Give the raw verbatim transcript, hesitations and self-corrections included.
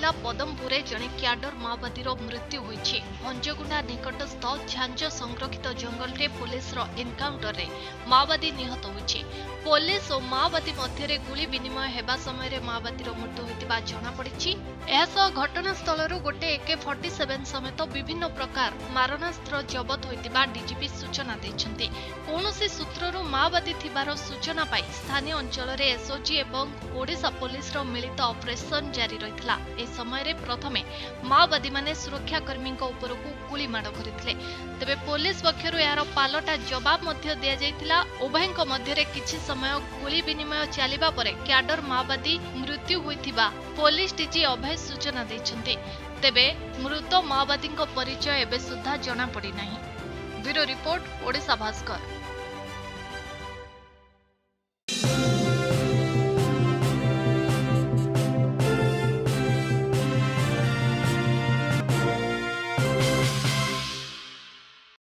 जिला पदमपुर जड़े क्याडर माओवादी मृत्यु होईछि। भंजगुंडा निकटस्थ झांझ संरक्षित जंगल रे पुलिस रो एनकाउंटर रे माओवादी निहत होईछि। पुलिस और माओवादी मध्य गुली विनिमय हेबा समय माओवादी मृत्यु होइतिबा जणा पड़िछि। एहासह घटनास्थल गोटे एके फोर्टी सेवेन समेत विभिन्न प्रकार मारणास्त्र जबत होइतिबा डीजीपी सूचना दैछन्ति। कौनसी सूत्रରୁ माओवादी थिबार सूचना पाई स्थानीय अंचल रे एसओजी एवं ओडिशा पुलिस रो मिलित ऑपरेशन जारी रहितला। ए समय रे प्रथमे माओवादी माने सुरक्षाकर्मी उपरकू गुली माड़ करथिले। तेबे पुलिस पक्षरु यार पालटा जवाब मध्य दिया जायतिला। उभयଙ୍କ मध्यरे किछि समय गुली विनिमय चलिबा परे क्याडर माओवादी मृत्यु होइतिबा पुलिस डीजी अभय सूचना दैछन्ति। तेबे मृत माओवादी परिचय एबे सुद्धा जणा पड़ी नाही। Bureau report Odisha Bhaskar.